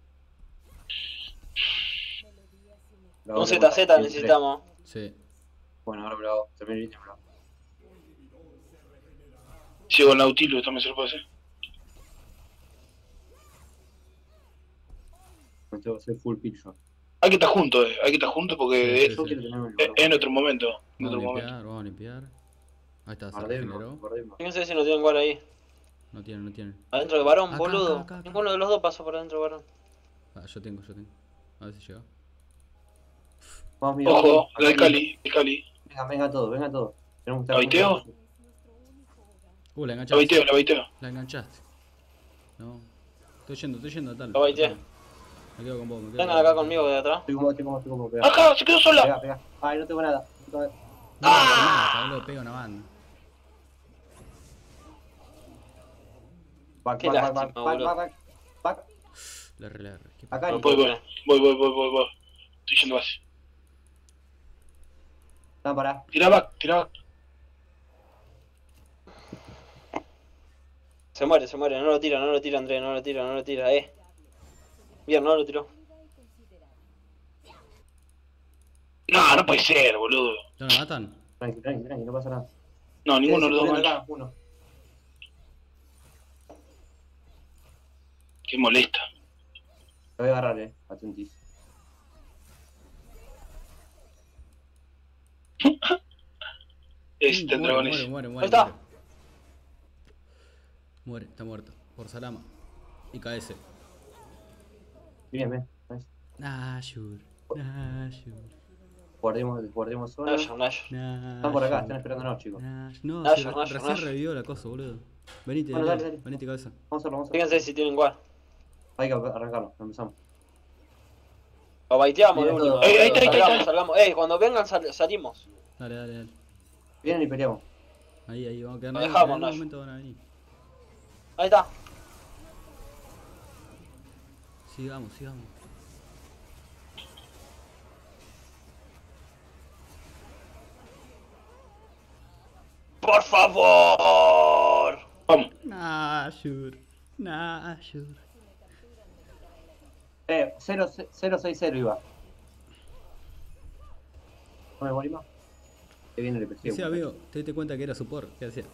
La hago Un de Z Z vuelta. necesitamos. Sí. Bueno, ahora me lo hago. Termino y me lo hago. Sigo el Nautilus, también se lo puede hacer. Me tengo que hacer full picture. Hay que estar juntos, eh. Hay que estar juntos porque Sí, es, sí, Yo sí. quiero tener un es, es en otro momento. En Vamos a otro momento. limpiar, vamos a limpiar. Ahí está, se Guardemos, regeneró. guardemos. Fíjense si no tienen guard ahí. No tienen, no tienen. Adentro de varón, Acá, boludo. acá, acá, acá. Ninguno de los dos pasó por adentro de varón. Ah, yo tengo, yo tengo. A ver si llega. Vamos, mira. Ojo, vamos. la de Cali, de Cali. Venga, venga todo, venga todo. Tenemos que estar ¿Baiteo? juntos. Uh, la La enganchaste. baiteo, la baiteo. La enganchaste. No. Estoy yendo, estoy yendo, tal. Lo baiteé. Me quedo con vos, me quedo Vengan con acá vos. conmigo de atrás. Estoy como, estoy como, estoy como. Pega, ¡Acá! ¡Se quedó sola! pega, pega. Ay, no tengo nada. No tengo nada. No, ¡Ah! boludo, pega una banda. Back, Qué back, back, lástima, back, boludo. back, back, back. La R, la R. ¿Qué Acá. No y- puedo Voy, creer. voy, voy, voy, voy, voy. Estoy yendo base. Lámpara. Tira back, tira back. Se muere, se muere. No lo tira, no lo tira, Andrés. No lo tira, no lo tira, eh. Bien, no lo tiró. No, no puede ser, boludo. ¿Ya lo matan? Tranqui, tranqui, tranqui, no pasa nada. No, ninguno de los dos Quédense mancha. acá, uno. Qué molesta. Lo voy a agarrar, eh. Atentis. Es Mm, el muere, dragón muere, ese. muere, Ahí muere. está. Muere. Muere, está muerto. Por Salama. Y K S. Bien, bien. Nice. Nashur. Nashur. Guardemos, guardemos zona. Nayo, Nayo. Nashur. Están por acá, están esperándonos, chicos. Nash- No, Nash, si re- Nash, recién Nash. revivió la cosa, boludo. Venite, Bueno, dale, dale, dale. venite cabeza. Vamos a hacerlo, vamos a hacerlo. Fíjense si tienen guard. Hay que arrancarlo, empezamos. Lo baiteamos de Bien, última. todo. Ey, ahí está, ahí está, ahí Salgamos, está. salgamos. Ey, cuando vengan sal- salimos. Dale, dale, dale. Vienen y peleamos. Ahí, ahí, vamos a quedar. Lo en dejamos, algún Nash. momento van a venir. Ahí está. Sigamos, sigamos. ¡Por favor! Vamos. Nashur. Nashur. Eh, cero seis cero iba. ¿No me morí más? Que viene el P C. Sí, amigo, te diste cuenta que era support. ¿Qué hacía?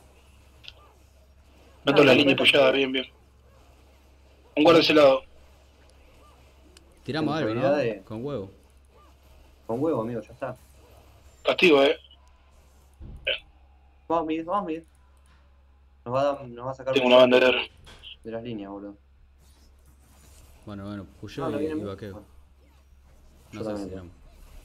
Meto Ah, la no, línea no, apoyada, no. bien, bien. Un guarda de ese lado. Tiramos algo, ¿no? Responsabilidad de- Con huevo. Con huevo, amigo, ya está. Castigo, eh. Vamos, mid, vamos, mid. Nos va a, dar- nos va a sacar Tengo una banda de oro. de las líneas, boludo. Bueno, bueno, puyo No, no y, viene y mid. vaqueo. Bueno, No yo sé si también. tiramos.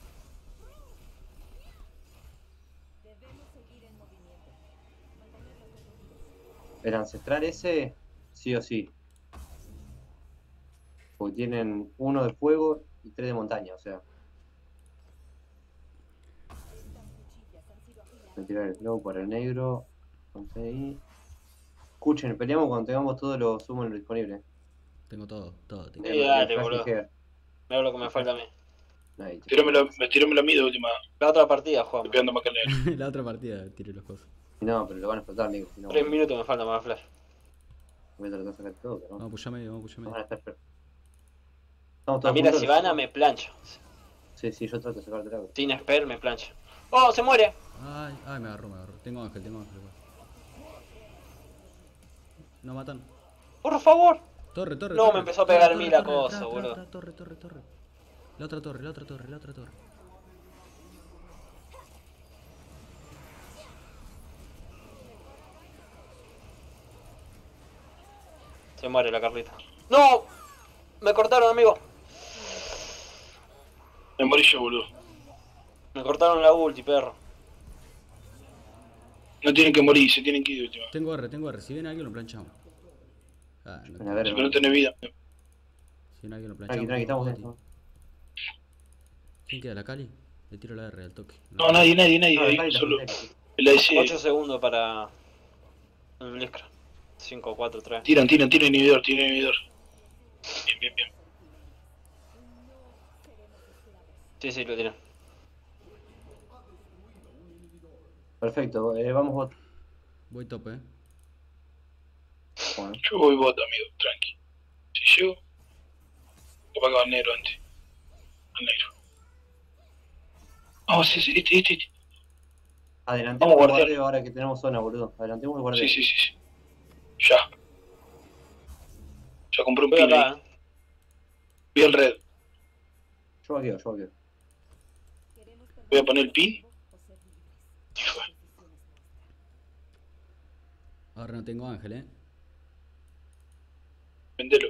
El ancestral ese, sí o sí. Porque tienen uno de fuego y tres de montaña, o sea. Voy a tirar el flow para el negro. Ponte ahí. Escuchen, peleamos cuando tengamos todos los summons disponibles. Tengo todo, todo. Tengo. Sí, El- el dale, Flash boludo. Head. Mira lo que me falta a mí. Ahí, te- Tirámelo, me tirámelo a mí de última. La otra partida, Estoy jugamos. pegando más que el negro. La otra partida tiré los cosas. No, pero lo van a explotar, Nico. Si no, Tres minutos me falta para Flash. voy a tratar de sacar todo, pero no. Vamos a pushar medio, vamos a pushar No medio. van a estar per- Estamos A todos mí la juntos. Sivana me plancha. Sí, sí, yo trato de sacarte la. Sin Spell me plancha. ¡Oh, se muere! Ay, ay, me agarró, me agarró. Tengo ángel, tengo ángel. No matan. ¡Por favor! Torre, torre. No, torre. me empezó a pegar Torre, a mí torre, la torre, cosa, atrás, boludo. atrás, Torre, torre, torre. La otra torre, la otra torre, la otra torre. Se muere la Carlita. ¡No! Me cortaron, amigo. Me morí yo, boludo. Me cortaron la ulti, perro. No tienen que morir, se tienen que ir de última. Tengo R, tengo R. Si viene alguien lo planchamos. Ah, no, A ver, Pero no tenés vida. si viene alguien lo tranqui, planchamos. tranqui, estamos en Oti. esto. ¿Quién queda? ¿La Cali? Le tiro la R al toque. No, nadie, nadie, nadie. No, ahí, Cali la solo primera. el A D C. ocho segundos para el Blitzcrank. cinco, cuatro, tres. Tiran, tiran, tiran inhibidor, tiran inhibidor. Bien, bien, bien. Sí, sí, lo tiran. Perfecto, eh, vamos bot. Voy top, eh. Bueno, Yo voy bot, amigo, tranqui. Si llego, capaz que va al negro antes. Al negro. Vamos, sí, sí, este, este, este. adelantemos Vamos, el guardián. guardeo ahora que tenemos zona, boludo. Adelantemos el guardeo. Sí, sí, sí, sí. Ya. Ya compré un Voy pin acá, ahí. eh. Voy al red. Yo vaqueo, yo vaqueo. Voy a poner el pin. Y fue. Ahora no tengo ángel, eh. Vendelo.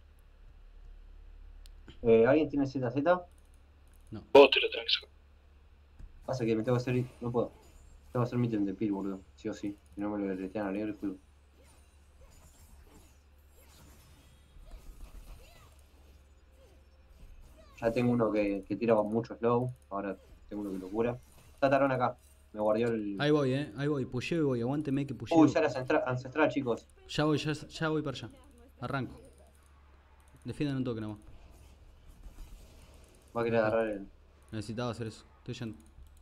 Eh, ¿Alguien tiene Z Z? Vos te lo tenés que sacar. Pasa que me tengo que hacer. No puedo. Tengo que hacer mi de pil, boludo. Sí o sí. Si no me lo retean al negro y culo. Ya tengo uno que, que tira con mucho slow. Ahora tengo uno que lo cura. Está Tarón acá. Me guardió el. Ahí voy, eh. Ahí voy. Pusheo y voy. Aguánteme que pusheo. Uy, ya era ancestral, ancestral, chicos. Ya voy, ya, ya voy para allá. Arranco. Defiendan un toque nomás. Va a querer agarrar el. Necesitaba hacer eso. Estoy yendo.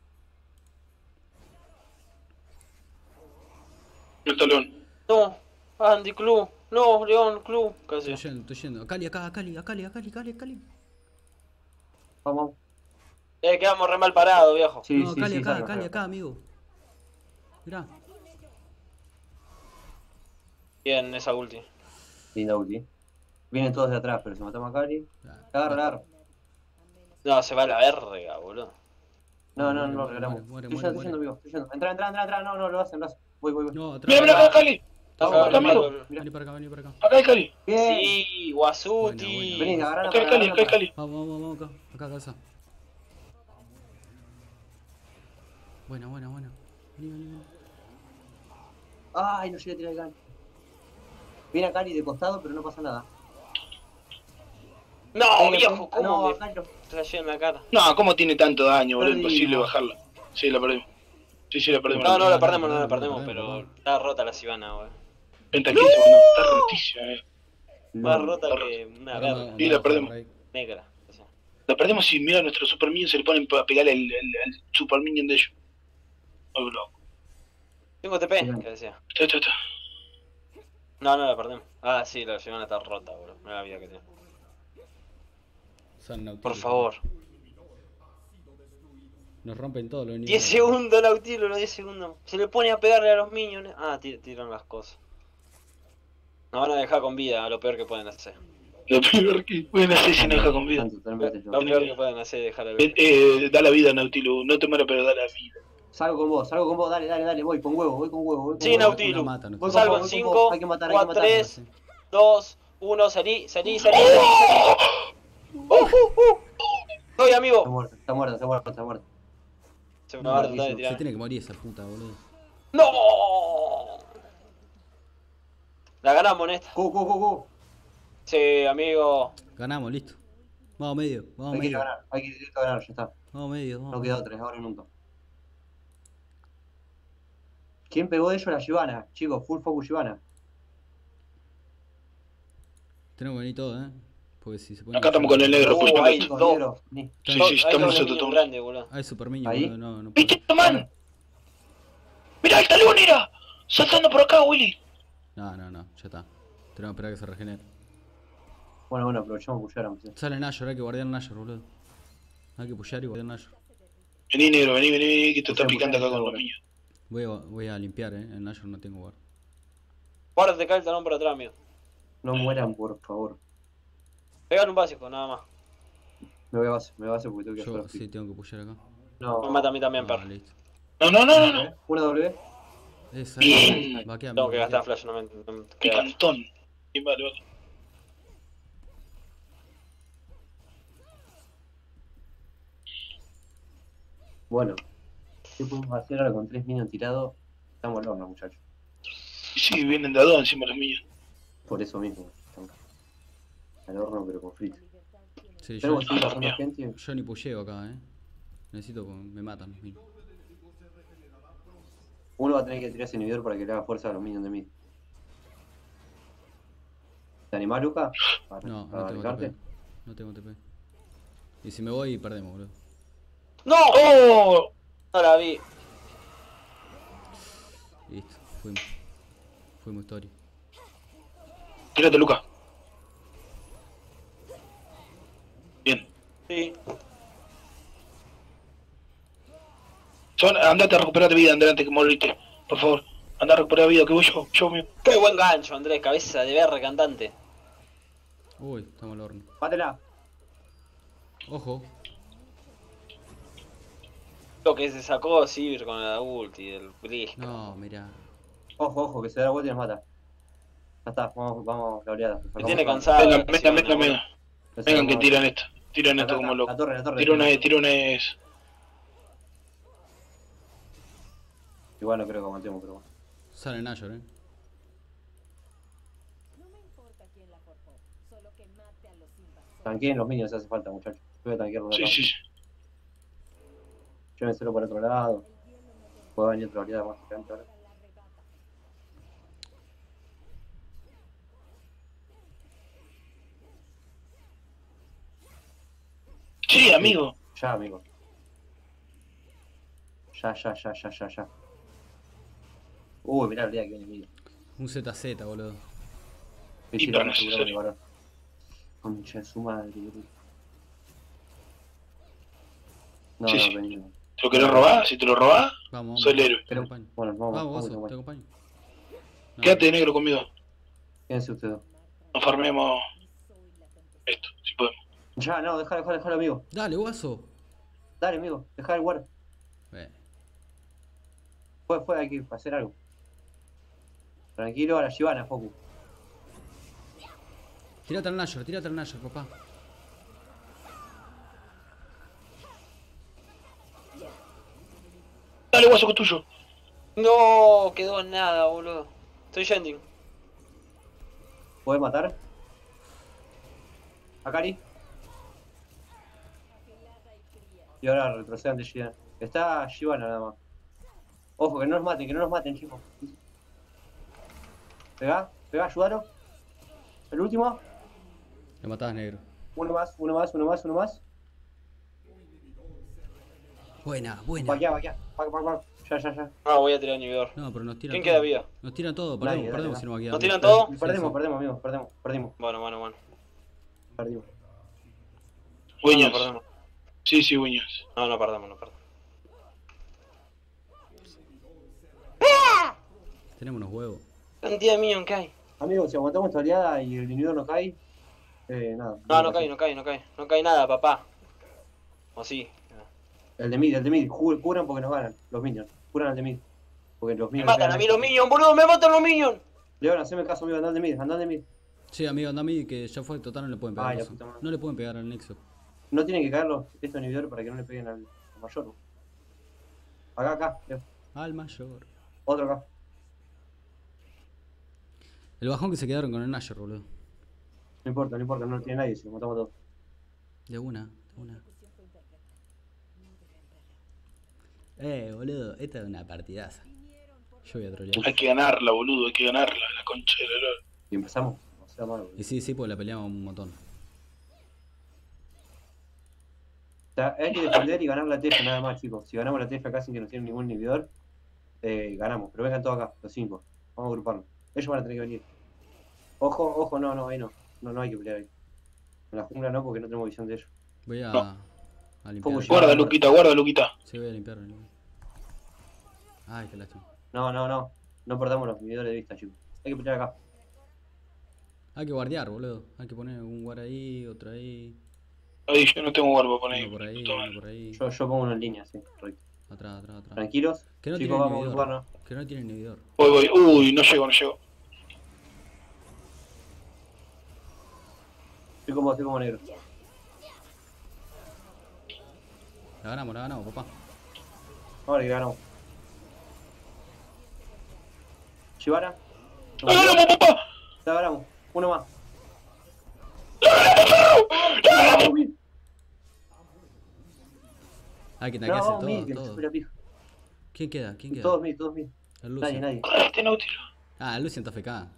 No está León. No, Andy, Club. No, León, Club. Casi. Estoy yendo, estoy yendo. Acali, acá, Acali, Acali, Acali, Acali, Acali. Vamos. Eh, quedamos re mal parados, viejo. Sí, No, sí, Acali, sí. acá, salga, Acali, salga. acá, amigo. Mirá. Bien, esa ulti. Linda ulti. Vienen todos de atrás, pero se mató a Macari. Ah, Agarra, agarra. No, se va a la verga, boludo. No, no, no Muere, lo muere, regalamos. muere, Estoy muere, yendo, estoy yendo, muere. amigo. Estoy yendo. Entra, entra, entra, entra. No, no, lo hacen, lo hacen. Voy, voy, voy. No, atrás. Mira, mira acá, Cali. Acá, Vamos, acá, amigo. acá. Vení para acá, vení para acá. Acá hay Cali. Bien. Sí, Wasuti. Buena, buena. Vení, agarra Acá hay Cali, acá hay Cali. Vamos, vamos, vamos acá. Acá, casa. Buena, buena, buena. Vení, vení, vení. Ay, no llegué a tirar el gancho. Viene a Cali de costado, pero no pasa nada. No, Ahí, viejo, ahí. No, ¿cómo me gancho. rayé en la cara? No, ¿cómo tiene tanto daño, boludo? Perdimos. Imposible bajarla. Sí, la perdimos. Sí, sí, la perdimos. No, no no, la no, perdemos, no no, la no, perdemos, no, pero no, no. está rota la Sivana, weón. Pentaquísimo, no. Está rotísima, eh. Más No. rota Está que una Ahora verga no- Sí, no, la perdemos. Rey. negra. O sea. La perdemos y mira, nuestro Super Minion se le ponen a pegarle el, el, el Super Minion de ellos. Oh, loco. Tengo T P, Bien. que decía. Está, está, está. No, no la perdemos. Ah, sí, la Sivana está rota, boludo. Mira la vida que tiene. San Nautilus. Por favor. Nos rompen todo lo diez segundos, Nautilus, diez segundos. Se le pone a pegarle a los minions. Ah, tir- tiran las cosas. Nos van a dejar con vida, lo peor que pueden hacer. Lo peor que pueden hacer si no deja con vida. Tanto, totalmente yo. Lo peor que pueden hacer es dejar a Eh, eh, da la vida, Nautilus. No te mueras, pero da la vida. Salgo con vos, salgo con vos, dale, dale, dale, voy con huevo, voy con huevo, voy con Sí, huevo. Nautilus. Una mata, no Voy sé. con Salgo vos, en voy con vos. cinco, Hay que matar, hay que cuatro, matar. tres, dos, uno, salí, salí, salí, salí, salí. Uh, uh, uh. Estoy, Está amigo. muerto, está muerto, está muerto, está muerto. Se me No, va a tratar de se tirar. tiene que morir esa puta, boludo. ¡No! La ganamos en esta. Cu, cu, cu, cu. Sí, amigo. Ganamos, listo. Vamos medio, vamos Hay que ir a medio. ganar, hay que ir a ganar, ya está. Vamos medio, vamos. No queda otra, es ahora nunca. ¿Quién pegó de ellos? La Shivana, chicos, full focus Shivana. Tenemos que venir todos, eh. Porque si se pone. Acá estamos con el negro, Oh, pulpando ahí. esto. Chicos, dos. negro, vení. Sí, Hay- sí, Hay estamos doble nosotros minion todos. grande, boludo. Hay super niño, ¿Ahí? boludo. No, no puedo. ¿Viste, man? Mirá, el talón era. Saltando por acá, Willy. No, no, no, ya está. Tenemos que esperar que se regenere. Bueno, bueno, aprovechamos pushear aunque sea. Sale Nashor, hay que guardiar Nashor, boludo. Hay que pushear y guardiar Nashor. Vení, negro, vení, vení, vení, que te está Pushear, picando acá pushear, con los negro. niños. Voy a, voy a limpiar, eh. En Nashor no tengo guard. Guarda, te cae el talón por atrás, amigo. No mueran, por favor. Pegan un básico, nada más. Me voy a base, me voy a base porque tengo que hacer Yo los sí picks. tengo que pushear acá. No. Me mata a mí también, Ah, perro. listo. No, no, no, no, no. Una W. Esa, Bien. vaquea, Tengo que amigo, gastar vaquea. flash, no me, no me Qué queda. cantón. Bien, vale, vale. Bueno. ¿Qué podemos hacer ahora con tres minions tirados? Estamos al horno, muchachos. Y sí, vienen de a dos encima los niños. Por eso mismo. Estamos al horno, pero con frito. Sí, yo, Tenemos que seguir pasando Bien. gente. yo ni pusheo acá, eh. Necesito que me matan los minions. Uno va a tener que tirar ese inhibidor para que le haga fuerza a los minions de mid. ¿Te animás, Luca? ¿A, No, a no tengo arriesgarte? T P. No tengo T P. Y si me voy, perdemos, boludo. ¡No! ¡Oh! No la vi. Listo, fuimos. Fuimos historia. Tírate, Luca. Bien. Sí. Son, andate a recuperar vida, andate que moriste. Por favor, anda a recuperar vida, que voy yo, yo mío. Qué buen gancho, Andrés. Cabeza de berre cantante. Uy, estamos al horno. ¡Mátela! Ojo. Lo que se sacó Sivir con la ulti del Blisk. No, mirá. Ojo, ojo, que se da la vuelta y nos mata. Ya está, vamos, vamos, la oleada. Me tiene cansado. Venga, encima, venga, venga, ¿no? venga. Vengan que tiran esto. Tiran esto como loco. La torre, la torre. Tirones, tirones. Igual no creo que aguantemos, pero bueno. Sale Nashor, eh. Tanqueen los minions si hace falta, muchachos. Voy a tanquear los Sí, dos. sí, sí. Llévenselo por otro lado. Puede venir otra oleada más gigante ahora. Sí, amigo. Ya, amigo. Ya, ya, ya, ya, ya, ya. Uy, mirá la oleada que viene, amigo. Un Z Z, boludo. Sí, sí, Hiper lo van a asegurar, necesario. varón. Concha de su madre, boludo. No, Sí, no, sí. vení. no. ¿Te lo querés robar? Si te lo robás, Vamos, vamos. soy el héroe. Te Pero- acompaño. Bueno, vamos, Vamos, vamos, Oso, vamos. te acompaño. No, Quédate negro conmigo. Quédense ustedes. Nos farmemos esto, si podemos. Ya, no, déjalo, déjalo, déjalo, amigo. Dale, guaso. Dale, amigo, dejá el guard. Eh, Fue, fue, hay que hacer algo. Tranquilo, a la Shivana, Foku. Tírate al Nashor, tírate al Nashor, papá. Dale, guaso, que es tuyo. No, quedó nada, boludo. Estoy yending. ¿Podés matar? Akari. Y ahora retrocedan de Shivana. Está Shivana nada más. Ojo, que no nos maten, que no nos maten, chicos. Pegá, pegá, ayúdalo. El último. Lo matás, negro. Uno más, uno más, uno más, uno más. Buena, buena. Vaquea, vaquea. Vaca, vaca, vaca. Ya, ya, ya. Ah, voy a tirar el inhibidor. No, pero nos tiran ¿Quién todo. queda vivo? Nos tiran todo, Nadie, perdemos, dale, perdemos dale. si no va a quedar. ¿Nos tiran todo? Perdemos, sí. perdemos, amigos, perdemos, perdemos, perdimos, Bueno, bueno, bueno. perdimos. No, Guiños. no perdemos. Sí, sí, guiños. No, no perdemos, no perdemos. Tenemos unos huevos. Cantidad de minion que hay. Amigos, si aguantamos esta oleada y el inhibidor no cae, eh, nada. No, no cae, no cae, no cae. No cae nada, papá. O sí. El de mid, el de mid, Ju- curan porque nos ganan, los minions. Curan al de mid. Porque los Me minions. matan a mí los minions, boludo, me matan los minions. León, haceme caso, amigo, andá al de mid, andá al de mid. Sí, amigo, anda a mí que ya fue total, no le pueden pegar. Ay, la Oso. puta madre. No le pueden pegar al Nexo. No tienen que caer los, estos inhibidores para que no le peguen al, al mayor. ¿No? Acá, acá, Leo. Al mayor. Otro acá. El bajón que se quedaron con el Nashor, boludo. No importa, no importa, no tiene nadie, si lo matamos todos. De una, de una. Eh, boludo, esta es una partidaza. Yo voy a trolear. Hay que ganarla, boludo, hay que ganarla, la concha de la lora. Y empezamos. O sea, mal, boludo. Y sí, sí, porque la peleamos un montón. O sea, hay que defender y ganar la T F nada más, chicos. Si ganamos la T F acá sin que nos tienen ningún inhibidor, eh, ganamos. Pero vengan todos acá, los cinco. Vamos a agruparnos. Ellos van a tener que venir. Ojo, ojo, no, no, ahí no. No, no hay que pelear ahí. En la jungla no, porque no tenemos visión de ellos. Voy a, No. a limpiar. Poco Guarda, Luquita, guarda, Luquita. Sí, voy a limpiar. Ay, qué lástima. No, no, no. No perdamos los inhibidores de vista, chicos. Hay que pelear acá. Hay que guardiar, boludo. Hay que poner un guard ahí, otro ahí. Ahí yo no tengo barba para Uno por ahí, poner. uno por ahí. Yo, yo pongo una en línea, sí, correcto. Atrás, atrás, atrás. Tranquilos. Que no Chicos, tiene vamos a inhibidor. agruparnos. Que no tiene inhibidor. Voy, voy. Uy, no llego, no llego. Estoy como, estoy como negro. La ganamos, la ganamos, papá. Ahora que ganamos. Chivara. ¡La ganamos, papá! La ganamos. Uno más. Hay que No, taquearse vamos, mid, todo, que no se todo. fuera pija. ¿Quién queda? ¿Quién queda? Todos mid, todos mid. El Nadie, Lucian. nadie. Ah, este Nautilus. Ah, el Lucian está F K.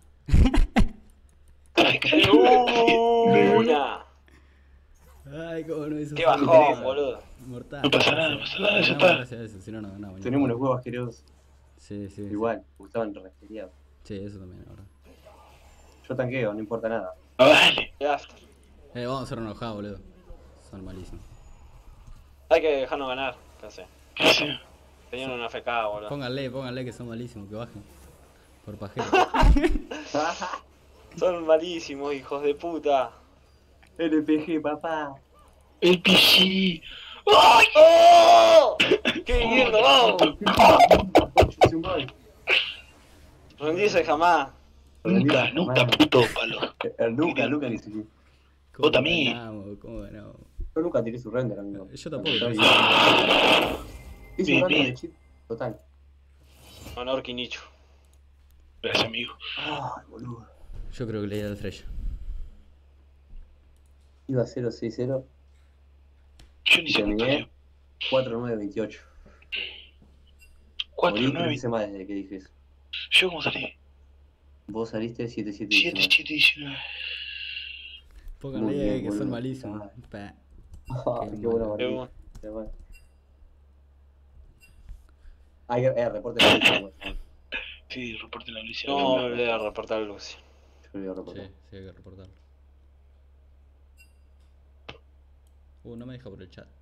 Una. Ay, cómo no hizo. Qué bajón, boludo. Mortal. No pasa nada, no pasa nada, ya Ganamos está. gracias a eso, si no, no ganamos. Tenemos unos huevos asquerosos. Sí, sí. Igual, gustaban resfriados. Sí, eso también, ahora. Yo tanqueo, no importa nada. Ah, dale. Qué after. Eh, vamos a hacer enojados, boludo. Son malísimos. Hay que dejarnos ganar. ¿Qué hace? ¿Qué hace? Tenían una F K, boludo. Pónganle, pónganle que son malísimos, que bajen. Por pajero. Son malísimos, hijos de puta. L P G, papá. El P G. ¡Ay! ¡Oh! ¡Qué bien, vamos! Rendirse jamás. Nunca, nunca, puto palo. El Luca, Luca ni siquiera. ¿Cómo Vos también. ganamos? ¿Cómo ganamos? Yo nunca tiré su render, amigo. Yo tampoco. Hice un Bien, render bien. de chip total. Honor Quinicho. Gracias, amigo. Ay, boludo. Yo creo que le di al Fresh. Iba cero seis cero, Yo ni sé cuánto terminé dio. cuatro nueve veintiocho. cuatro, Morí nueve. tres más desde que dije eso. ¿Yo cómo salí? Vos saliste siete siete siete, diecinueve. siete, diecinueve. Pónganle Muy bien, que son boludo. malísimos. Ah. Pa. Ay, Qué qué buena malo. Qué partida. bueno. Qué bueno. Hay eh, reporte de la lista, Sí, reporte la Alicia. No me voy a reportar a Lucy. Yo le voy a reportar. Sí, sí, hay que reportarlo. Uh, no me deja por el chat.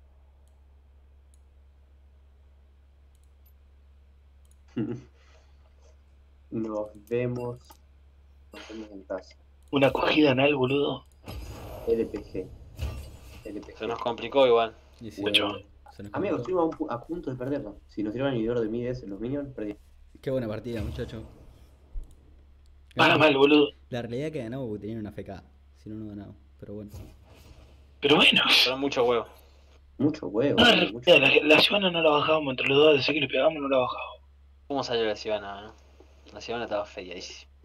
Nos vemos. Nos vemos en casa. Una acogida anal, boludo. L P G. L P G. Se nos complicó igual. Y sí, Mucho. se nos Amigos, complicó. estuvimos a, un pu- a punto de perderlo. Si nos tiraban el inhibidor de mides, los minions, perdí. Qué buena partida, muchacho. Para mal, boludo. La realidad es que ganamos porque tenían una F K. Si no, no ganamos. Pero bueno. Pero bueno. Son mucho huevo. Mucho huevo. Ah, boludo, mucho... la, la Sivana no la bajábamos entre los dos, desde que le pegamos no la bajábamos. ¿Cómo salió la Sivana? ¿No? La Sivana estaba feísima.